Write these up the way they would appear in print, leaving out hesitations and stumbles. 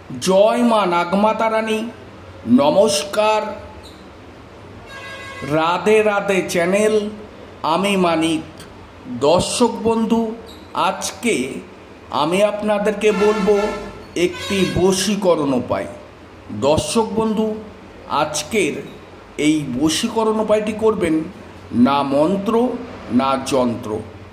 জয় মা নাগমাতা রানী। নমস্কার, রাধে রাধে চ্যানেল, আমি মানিক। দর্শক বন্ধু, আজকে আমি আপনাদেরকে বলবো একটি বশীকরণ উপায়। দর্শক বন্ধু, আজকের এই বশীকরণ উপায়টি করবেন না মন্ত্র না যন্ত্র।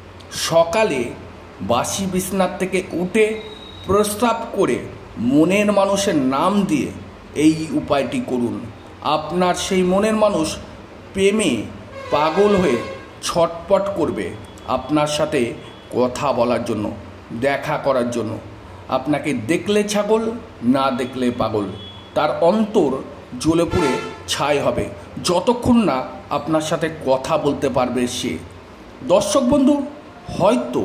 সকালে বাসি বিছানার থেকে উঠে প্রস্রাব করে মনের মানুষের নাম দিয়ে এই উপায়টি করুন। আপনার সেই মনের মানুষ প্রেমে পাগল হয়ে ছটপট করবে আপনার সাথে কথা বলার জন্য, দেখা করার জন্য। আপনাকে দেখলে ছাগল, না দেখলে পাগল। তার অন্তর জ্বলে পুড়ে ছাই হবে যতক্ষণ না আপনার সাথে কথা বলতে পারবে সে। দর্শক বন্ধু, হয়তো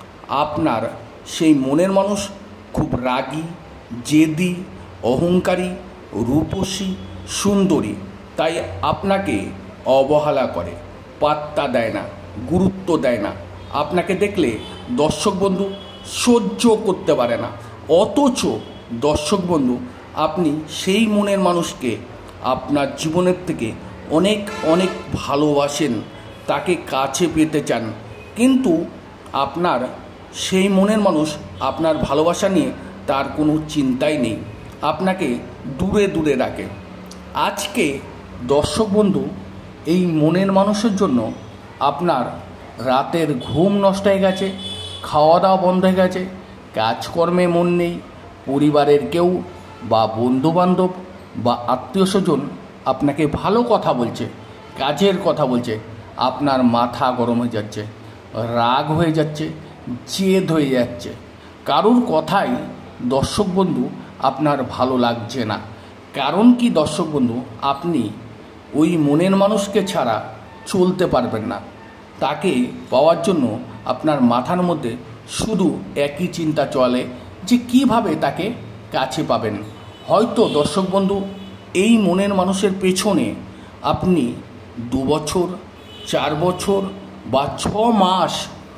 আপনার সেই মনের মানুষ খুব রাগী, জেদি, অহংকারী, রূপসী, সুন্দরী, তাই আপনাকে অবহেলা করে, পাত্তা দেয় না, গুরুত্ব দেয় না। আপনাকে দেখলে দর্শক বন্ধু সহ্য করতে পারে না। অথচ দর্শক বন্ধু, আপনি সেই মনের মানুষকে আপনার জীবনের থেকে অনেক অনেক ভালোবাসেন, তাকে কাছে পেতে চান, কিন্তু আপনার সেই মনের মানুষ আপনার ভালোবাসা নিয়ে তার কোনো চিন্তাই নেই, আপনাকে দূরে দূরে রাখে। আজকে দর্শক বন্ধু, এই মনের মানুষের জন্য আপনার রাতের ঘুম নষ্ট হয়ে গেছে, খাওয়া দাওয়া বন্ধ হয়ে গেছে, কাজকর্মে মন নেই, পরিবারের কেউ বা বন্ধুবান্ধব বা আত্মীয় স্বজন আপনাকে ভালো কথা বলছে, কাজের কথা বলছে, আপনার মাথা গরম হয়ে যাচ্ছে, রাগ হয়ে যাচ্ছে, জেদ হয়ে যাচ্ছে। কারোর কথাই দর্শক বন্ধু আপনার ভালো লাগছে না। কারণ কি দর্শক বন্ধু, আপনি ওই মনের মানুষকে ছাড়া চলতে পারবেন না। তাকে পাওয়ার জন্য আপনার মাথার মধ্যে শুধু একই চিন্তা চলে যে কিভাবে তাকে কাছে পাবেন। হয়তো দর্শক বন্ধু, এই মনের মানুষের পেছনে আপনি 2 বছর, 4 বছর বা 6 মাস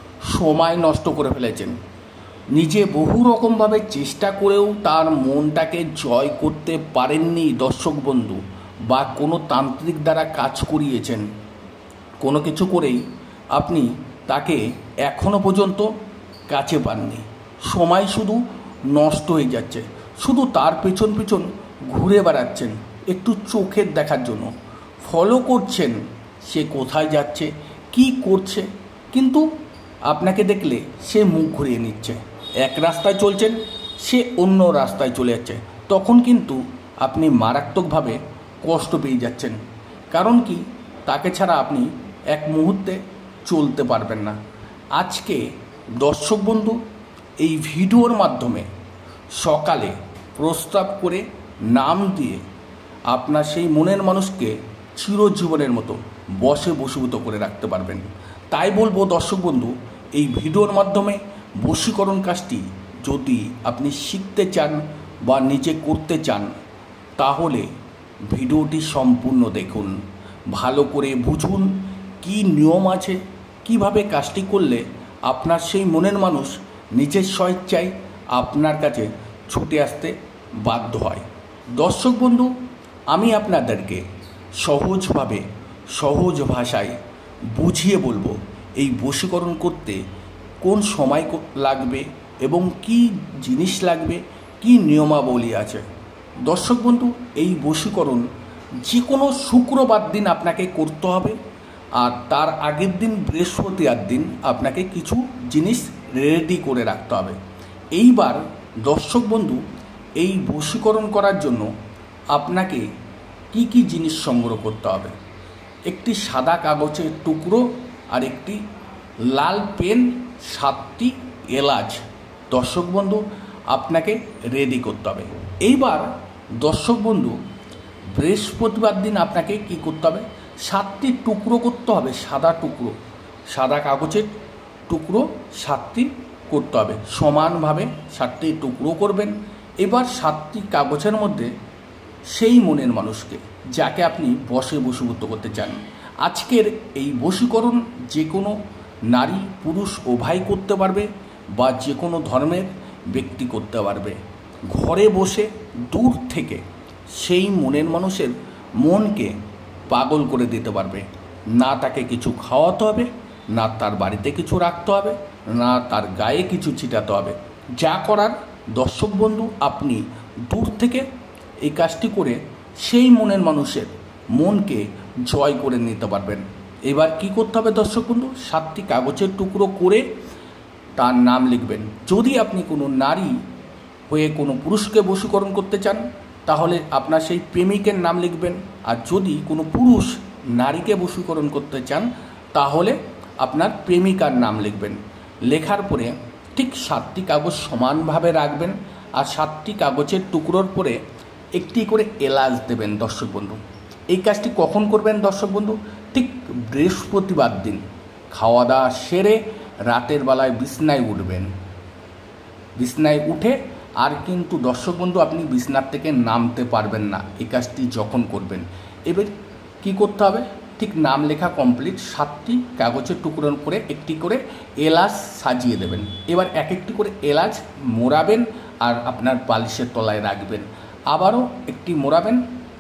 সময় নষ্ট করে ফেলেছেন। নিজে বহু রকমভাবে চেষ্টা করেও তার মনটাকে জয় করতে পারেননি দর্শক বন্ধু, বা কোনো তান্ত্রিক দ্বারা কাজ করিয়েছেন। কোনো কিছু করেই আপনি তাকে এখনো পর্যন্ত কাছে পাননি। সময় শুধু নষ্ট হয়ে যাচ্ছে, শুধু তার পেছন পেছন ঘুরে বেড়াচ্ছেন একটু চোখের দেখার জন্য, ফলো করছেন সে কোথায় যাচ্ছে, কি করছে, কিন্তু আপনাকে দেখলে সে মুখ ঘুরিয়ে নিচ্ছে। এক রাস্তায় চলছেন, সে অন্য রাস্তায় চলে যাচ্ছে। তখন কিন্তু আপনি মারাত্মকভাবে কষ্ট পেয়ে যাচ্ছেন। কারণ কি, তাকে ছাড়া আপনি এক মুহূর্তে চলতে পারবেন না। আজকে দর্শক বন্ধু, এই ভিডিওর মাধ্যমে সকালে প্রস্তাব করে নাম দিয়ে আপনার সেই মনের মানুষকে চিরজীবনের মতো বশে বশীভূত করে রাখতে পারবেন। তাই বলবো দর্শক বন্ধু, এই ভিডিওর মাধ্যমে বশীকরণ কাজটি যদি আপনি শিখতে চান বা নিজে করতে চান, তাহলে ভিডিওটি সম্পূর্ণ দেখুন, ভালো করে বুঝুন কি নিয়ম আছে, কিভাবে কাজটি করলে আপনার সেই মনের মানুষ নিজের স্বেচ্ছায় আপনার কাছে ছুটে আসতে বাধ্য হয়। দর্শক বন্ধু, আমি আপনাদেরকে সহজভাবে, সহজ ভাষায় বুঝিয়ে বলবো এই বশীকরণ করতে কোন সময় লাগবে এবং কি জিনিস লাগবে, কি নিয়মাবলী আছে। দর্শক বন্ধু, এই বশীকরণ যে কোনো শুক্রবার দিন আপনাকে করতে হবে, আর তার আগের দিন বৃহস্পতিবার দিন আপনাকে কিছু জিনিস রেডি করে রাখতে হবে। এইবার দর্শক বন্ধু, এই বশীকরণ করার জন্য আপনাকে কি কি জিনিস সংগ্রহ করতে হবে? একটি সাদা কাগজের টুকরো আর একটি লাল পেন, 7টি এলাচ দর্শক বন্ধু আপনাকে রেডি করতে হবে। এইবার দর্শক বন্ধু, বৃহস্পতিবার দিন আপনাকে কি করতে হবে? 7টি টুকরো করতে হবে, সাদা টুকরো, সাদা কাগজের টুকরো 7টি করতে হবে। সমানভাবে 7টি টুকরো করবেন। এবার 7টি কাগজের মধ্যে সেই মনের মানুষকে, যাকে আপনি বশে বশীভূত করতে চান। আজকের এই বশীকরণ যে কোনো নারী পুরুষ উভয় করতে পারবে, বা যে কোনো ধর্মের ব্যক্তি করতে পারবে। ঘরে বসে দূর থেকে সেই মনের মানুষের মনকে পাগল করে দিতে পারবে। না তাকে কিছু খাওয়াতে হবে, না তার বাড়িতে কিছু রাখতে হবে, না তার গায়ে কিছু ছিটাতে হবে। যা করার দর্শক বন্ধু, আপনি দূর থেকে এই কাজটি করে সেই মনের মানুষের মনকে জয় করে নিতে পারবেন। এবার কি করতে হবে দর্শক বন্ধু, 7টি কাগজের টুকরো করে তার নাম লিখবেন। যদি আপনি কোনো নারী হয়ে কোনো পুরুষকে বশীকরণ করতে চান তাহলে আপনার সেই প্রেমিকের নাম লিখবেন, আর যদি কোনো পুরুষ নারীকে বশীকরণ করতে চান তাহলে আপনার প্রেমিকার নাম লিখবেন। লেখার পরে ঠিক 7টি কাগজ সমানভাবে রাখবেন, আর 7টি কাগজের টুকরোর পরে একটি করে এলাচ দেবেন দর্শক বন্ধু। এই কাজটি কখন করবেন দর্শক বন্ধু, ঠিক বৃহস্পতিবার দিন খাওয়া দাওয়া সেরে রাতের বেলায় বিছনায় উঠবেন। বিছনায় উঠে আর কিন্তু দর্শক বন্ধু আপনি বিছনার থেকে নামতে পারবেন না এই কাজটি যখন করবেন। এবার কি করতে হবে, ঠিক নাম লেখা কমপ্লিট, 7টি কাগজের টুকরোর করে একটি করে এলাচ সাজিয়ে দেবেন। এবার এক একটি করে এলাচ মোড়াবেন আর আপনার বালিশের তলায় রাখবেন, আবারও একটি মোড়াবেন,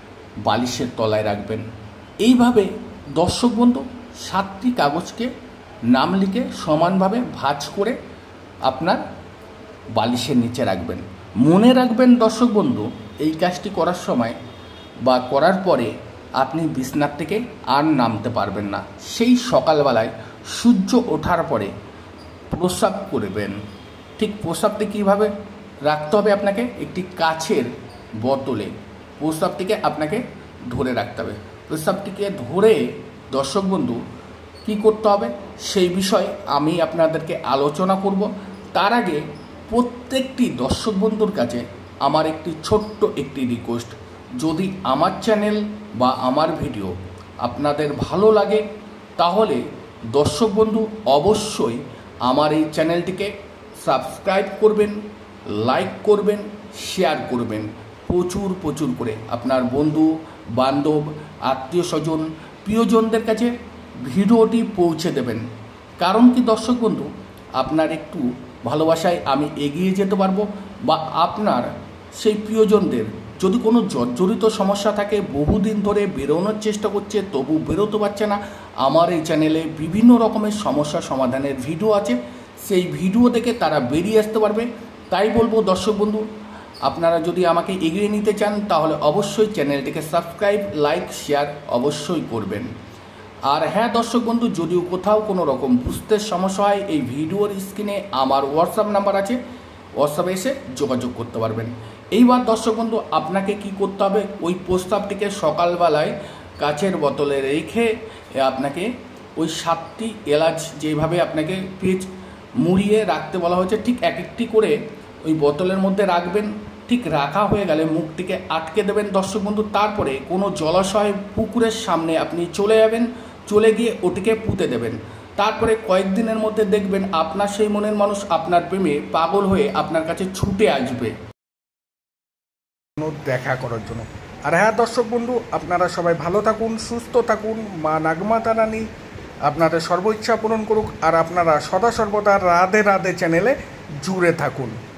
বালিশের তলায় রাখবেন। এইভাবে দর্শক বন্ধু 7টি কাগজকে নাম লিখে সমানভাবে ভাঁজ করে আপনার বালিশের নিচে রাখবেন। মনে রাখবেন দর্শক বন্ধু, এই কাজটি করার সময় বা করার পরে আপনি বিছনার থেকে আর নামতে পারবেন না। সেই সকালবেলায় সূর্য ওঠার পরে প্রস্রাব করবেন। ঠিক প্রস্রাবটি কীভাবে রাখতে হবে, আপনাকে একটি কাচের বোতলে প্রস্রাবটিকে আপনাকে ধরে রাখতে হবে। প্রস্রাবটিকে ধরে দর্শক বন্ধু কী করতে হবে সেই বিষয়ে আমি আপনাদেরকে আলোচনা করব। তার আগে প্রত্যেকটি দর্শক বন্ধুর কাছে আমার ছোট্ট একটি রিকোয়েস্ট, যদি আমার চ্যানেল বা আমার ভিডিও আপনাদের ভালো লাগে তাহলে দর্শক বন্ধু অবশ্যই আমার এই চ্যানেলটিকে সাবস্ক্রাইব করবেন, লাইক করবেন, শেয়ার করবেন প্রচুর প্রচুর করে। আপনার বন্ধু বান্ধব আত্মীয় স্বজন প্রিয়জনদের কাছে ভিডিওটি পৌঁছে দেবেন। কারণ কি দর্শক বন্ধু, আপনার একটু ভালোবাসায় আমি এগিয়ে যেতে পারবো, বা আপনার সেই প্রিয়জনদের যদি কোনো জর্জরিত সমস্যা থাকে, বহুদিন ধরে বেরোনোর চেষ্টা করছে তবু বেরোতে পারছে না, আমার এই চ্যানেলে বিভিন্ন রকমের সমস্যা সমাধানের ভিডিও আছে, সেই ভিডিও দেখে তারা বেরিয়ে আসতে পারবে। তাই বলবো দর্শক বন্ধু, আপনারা যদি আমাকে এগিয়ে নিতে চান তাহলে অবশ্যই চ্যানেলটিকে সাবস্ক্রাইব, লাইক, শেয়ার অবশ্যই করবেন। আর হ্যাঁ দর্শক বন্ধু, যদিও কোথাও কোনো রকম বুঝতে সমস্যা হয়, এই ভিডিওর স্ক্রিনে আমার হোয়াটসঅ্যাপ নাম্বার আছে, হোয়াটসঅ্যাপে এসে যোগাযোগ করতে পারবেন। এইবার দর্শক বন্ধু আপনাকে কি করতে হবে, ওই প্রস্তাবটিকে সকালবেলায় কাচের বোতলে রেখে আপনাকে ওই 7টি এলাচ যেভাবে আপনাকে পেজ মুড়িয়ে রাখতে বলা হয়েছে ঠিক এক একটি করে ওই বোতলের মধ্যে রাখবেন। ঠিক রাখা হয়ে গেলে মুখটিকে আটকে দেবেন দর্শক বন্ধু। তারপরে কোনো জলাশয় পুকুরের সামনে আপনি চলে যাবেন, চলে গিয়ে ওটিকে পুঁতে দেবেন। তারপরে কয়েকদিনের মধ্যে দেখবেন আপনার সেই মনের মানুষ আপনার প্রেমে পাগল হয়ে আপনার কাছে ছুটে আসবে দেখা করার জন্য। আর হ্যাঁ দর্শক বন্ধু, আপনারা সবাই ভালো থাকুন, সুস্থ থাকুন, মা নাগমাতা রানী আপনাদের সর্ব ইচ্ছা পূরণ করুক, আর আপনারা সদা সর্বদা রাধে রাধে চ্যানেলে জুড়ে থাকুন।